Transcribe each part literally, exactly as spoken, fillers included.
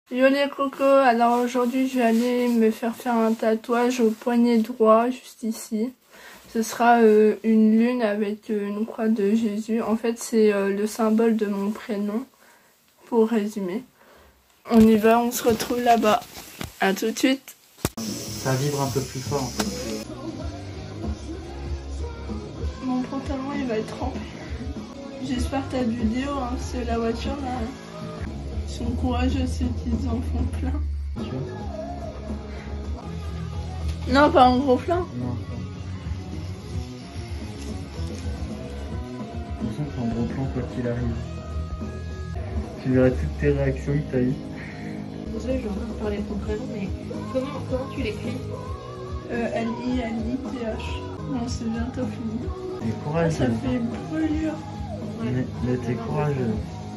Yo les cocos, alors aujourd'hui je vais aller me faire faire un tatouage au poignet droit, juste ici. Ce sera euh, une lune avec euh, une croix de Jésus. En fait c'est euh, le symbole de mon prénom, pour résumer. On y va, on se retrouve là-bas. A tout de suite. Ça vibre un peu plus fort en fait. Mon pantalon il va être trempé. J'espère que t'as du déo, hein, parce que la voiture là... Ils sont courageux ceux qui en font plein. Tu vois? Non, pas un gros plein. Non. De toute façon, c'est un gros plan quoi qu'il arrive. Tu verras toutes tes réactions que t'as eues. Désolée, je vais encore parler de ton prénom, mais comment, comment tu l'écris? euh, L I L I T H. Bon, c'est bientôt fini. T'es Ah, courageuse. ça fait brûlure. Ouais. Mais, mais t'es courageuse.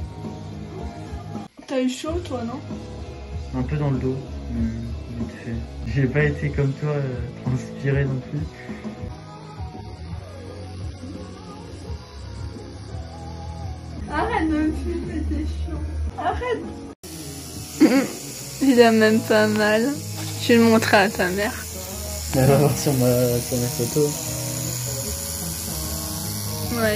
T'as eu chaud toi, non? Un peu dans le dos, mais vite fait. J'ai pas été comme toi, euh, transpiré non plus. Arrête de me filmer, t'es chiant. Arrête. Il a même pas mal. Je vais le montrer à ta mère. Elle va voir sur, ma, sur mes photos. Ouais.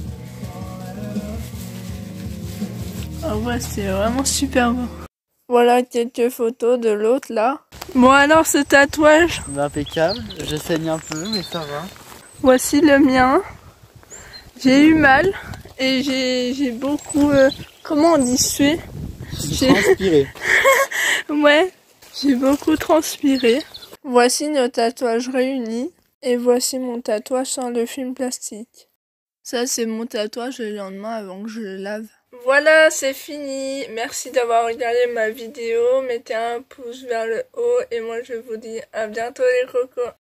En vrai, c'est vraiment super beau. Voilà quelques photos de l'autre là. Bon alors ce tatouage, Impeccable, je saigne un peu, mais ça va. voici le mien. J'ai eu mal et j'ai beaucoup... Euh, comment on dit sué? J'ai transpiré. Ouais, j'ai beaucoup transpiré. Voici nos tatouages réunis et voici mon tatouage sans le film plastique. Ça c'est mon tatouage le lendemain avant que je le lave. Voilà, c'est fini. Merci d'avoir regardé ma vidéo. Mettez un pouce vers le haut et moi je vous dis à bientôt les cocos.